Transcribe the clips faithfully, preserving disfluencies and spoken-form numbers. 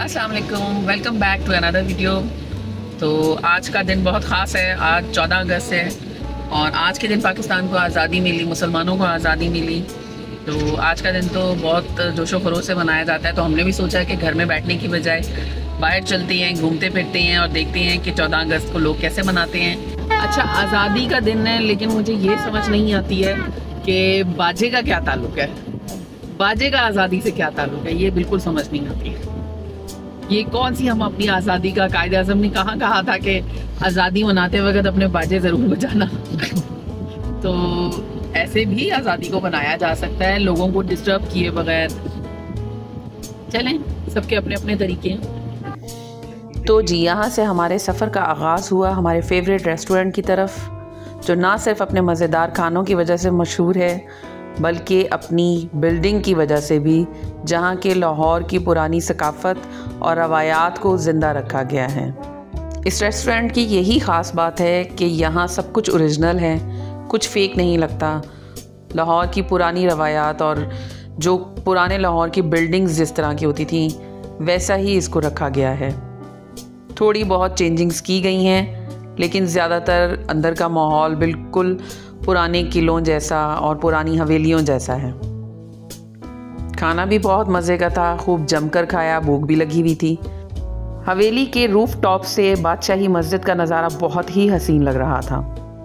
अस्सलाम वालेकुम, welcome back to another video. तो आज का दिन बहुत ख़ास है। आज चौदह अगस्त है और आज के दिन पाकिस्तान को आज़ादी मिली, मुसलमानों को आज़ादी मिली। तो आज का दिन तो बहुत जोशो खरोश से मनाया जाता है। तो हमने भी सोचा कि घर में बैठने की बजाय बाहर चलते हैं, घूमते फिरते हैं और देखते हैं कि चौदह अगस्त को लोग कैसे मनाते हैं। अच्छा, आज़ादी का दिन है, लेकिन मुझे ये समझ नहीं आती है कि बाजे का क्या ताल्लुक़ है। बाजे का आज़ादी से क्या ताल्लुक़ है, ये बिल्कुल समझ नहीं आती है। ये कौन सी हम अपनी आज़ादी का, कायदे आज़म ने कहाँ कहा था कि आज़ादी मनाते वक्त अपने बाजे ज़रूर बजाना। तो ऐसे भी आज़ादी को बनाया जा सकता है, लोगों को डिस्टर्ब किए बगैर। चलें, सबके अपने अपने तरीके हैं। तो जी, यहाँ से हमारे सफ़र का आगाज़ हुआ हमारे फेवरेट रेस्टोरेंट की तरफ, जो ना सिर्फ अपने मज़ेदार खानों की वजह से मशहूर है बल्कि अपनी बिल्डिंग की वजह से भी, जहाँ के लाहौर की पुरानी सकाफ़त और रवायात को ज़िंदा रखा गया है। इस रेस्टोरेंट की यही ख़ास बात है कि यहाँ सब कुछ ओरिजिनल है, कुछ फेक नहीं लगता। लाहौर की पुरानी रवायात और जो पुराने लाहौर की बिल्डिंग्स जिस तरह की होती थी वैसा ही इसको रखा गया है। थोड़ी बहुत चेंजिंग्स की गई हैं, लेकिन ज़्यादातर अंदर का माहौल बिल्कुल पुराने किलों जैसा और पुरानी हवेलियों जैसा है। खाना भी बहुत मज़े का था, खूब जमकर खाया, भूख भी लगी हुई थी। हवेली के रूफ टॉप से बादशाही मस्जिद का नज़ारा बहुत ही हसीन लग रहा था।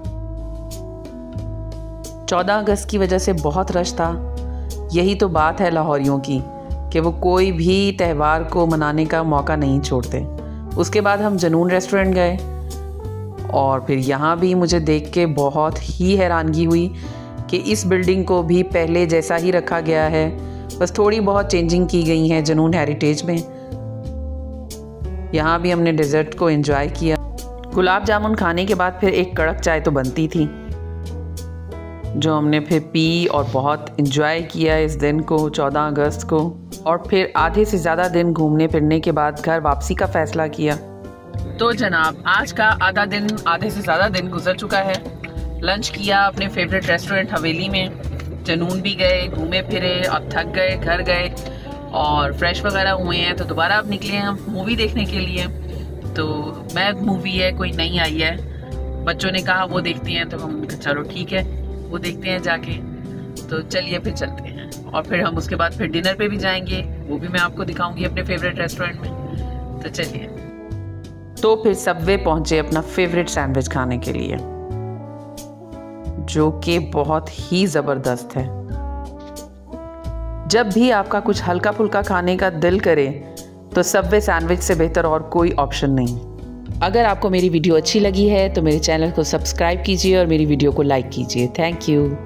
चौदह अगस्त की वजह से बहुत रश था। यही तो बात है लाहौरियों की कि वो कोई भी त्यौहार को मनाने का मौका नहीं छोड़ते। उसके बाद हम जनून रेस्टोरेंट गए और फिर यहाँ भी मुझे देख के बहुत ही हैरानगी हुई कि इस बिल्डिंग को भी पहले जैसा ही रखा गया है, बस थोड़ी बहुत चेंजिंग की गई है जनून हेरिटेज में। यहाँ भी हमने डेजर्ट को एंजॉय किया। गुलाब जामुन खाने के बाद फिर एक कड़क चाय तो बनती थी, जो हमने फिर पी और बहुत एंजॉय किया इस दिन को, चौदह अगस्त को। और फिर आधे से ज़्यादा दिन घूमने फिरने के बाद घर वापसी का फ़ैसला किया। तो जनाब, आज का आधा दिन, आधे से ज़्यादा दिन गुजर चुका है। लंच किया अपने फेवरेट रेस्टोरेंट हवेली में, जनून भी गए, घूमे फिरे और थक गए, घर गए और फ्रेश वगैरह हुए हैं। तो दोबारा अब निकले हैं हम मूवी देखने के लिए। तो मैग मूवी है, कोई नई आई है, बच्चों ने कहा वो देखती हैं, तो हम चलो ठीक है वो देखते हैं जाके। तो चलिए फिर चलते हैं और फिर हम उसके बाद फिर डिनर पे भी जाएंगे, वो भी मैं आपको दिखाऊंगी अपने फेवरेट रेस्टोरेंट में। तो चलिए। तो फिर सबवे पहुंचे अपना फेवरेट सैंडविच खाने के लिए, जो कि बहुत ही ज़बरदस्त है। जब भी आपका कुछ हल्का फुल्का खाने का दिल करे तो सबवे सैंडविच से बेहतर और कोई ऑप्शन नहीं। अगर आपको मेरी वीडियो अच्छी लगी है तो मेरे चैनल को सब्सक्राइब कीजिए और मेरी वीडियो को लाइक कीजिए। Thank you.